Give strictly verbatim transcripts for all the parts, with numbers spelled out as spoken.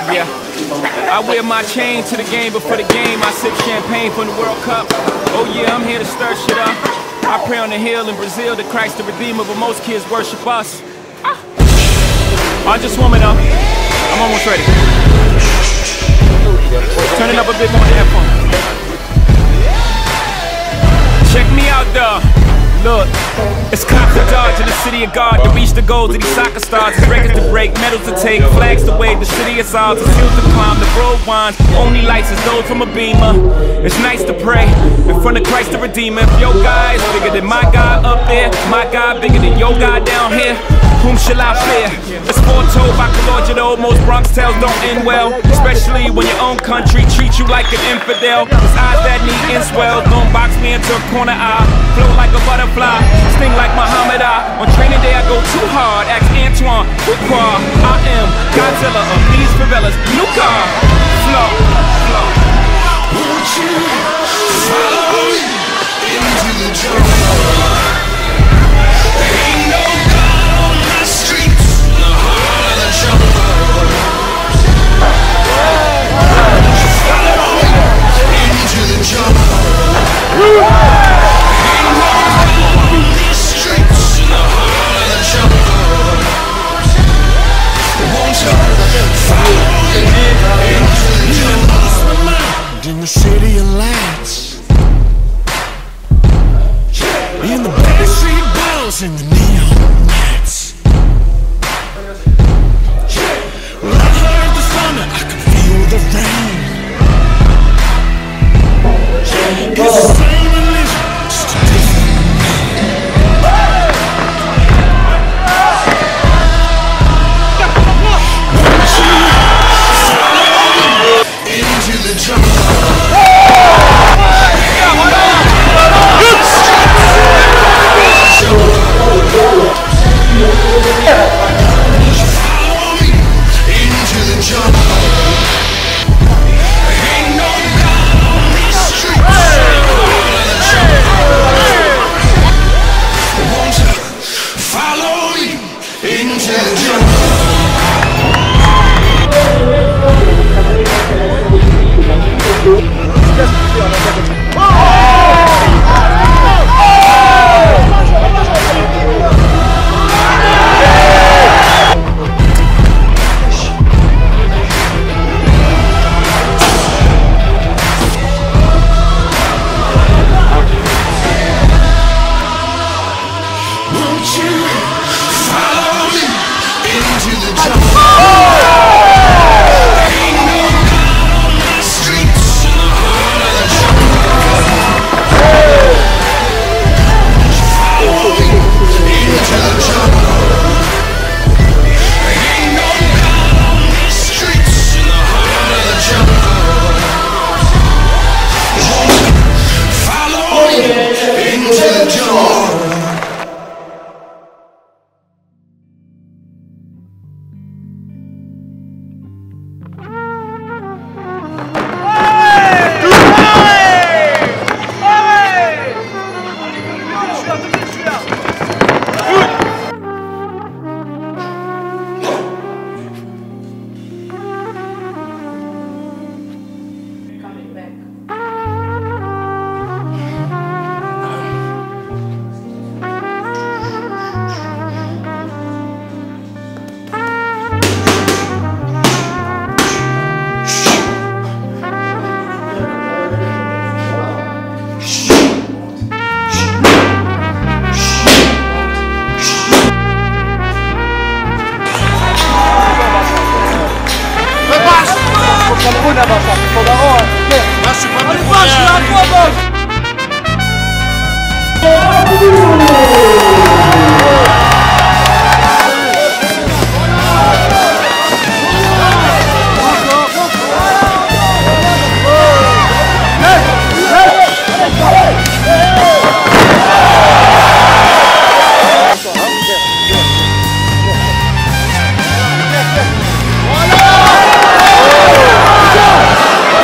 Yeah. I wear my chain to the game, but for the game, I sip champagne from the World Cup. Oh yeah, I'm here to stir shit up. I pray on the hill in Brazil to Christ the Redeemer, but most kids worship us. Ah. I'm just warming up. I'm almost ready. Turn it up a bit more in the headphones. Check me out, though. Look, it's cops to dodge in the city of God to reach the goals of these soccer stars. It's records to break, medals to take, flags to wave. The city is ours, the hills to climb, the road winds. Only lights is those from a beamer. It's nice to pray in front of Christ the Redeemer. If your guy is bigger than my God up there, my God bigger than your God down here, whom shall I fear? It's foretold by Colorado, most Bronx tales don't end well, especially when your own country treats you like an infidel. It's eyes that need inswells, don't box me into a corner eye. Flow like a butterfly, sting like Muhammad Ali. On training day I go too hard, ask Antoine, Fuqua. I am Godzilla of these favelas, new car, flow, flow. Won't you follow me into the jungle? Ain't no in the city of lights, in the backstreet balls and the neon lights. When I heard the thunder, I could feel the rain. It's the same religion, just a different name. Won't you follow me into the jungle?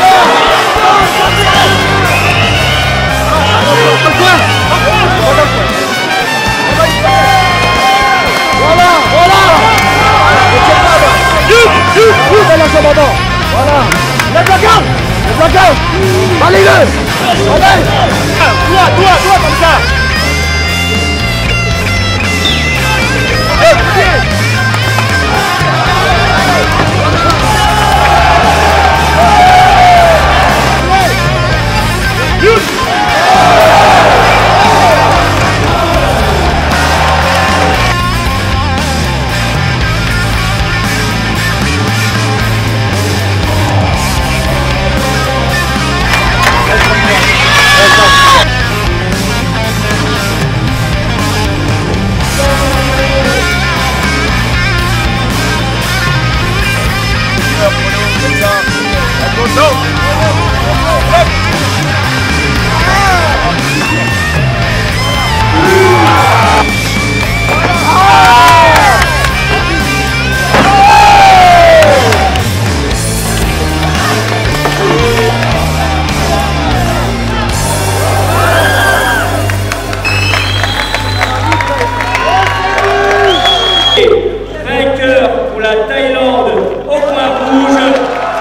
Go, go, go. la jambe avant. Voilà. Lève la garde. Lève la garde. Allez-le. Allez. Toi, toi, toi, comme ça. Hey, pied. Vainqueur pour la Thaïlande au point rouge.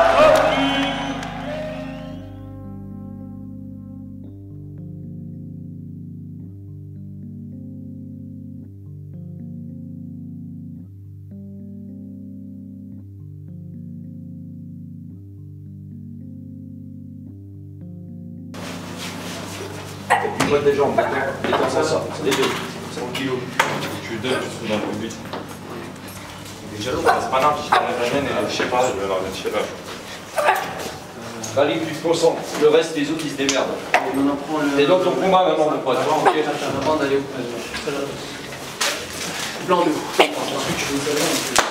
Et puis moi des jambes maintenant, et comme ça, ça, c'est les deux, cent kilos. Tu donnes, tu te fous dans le but. Il est jaloux, c'est pas grave, je t'enlève la et je sais pas, je vais la remettre chez là. Allez, tu te concentres, le reste, les autres ils se démerdent. Et donc ton combat maintenant, mon pote, ok. Avant d'aller au plan de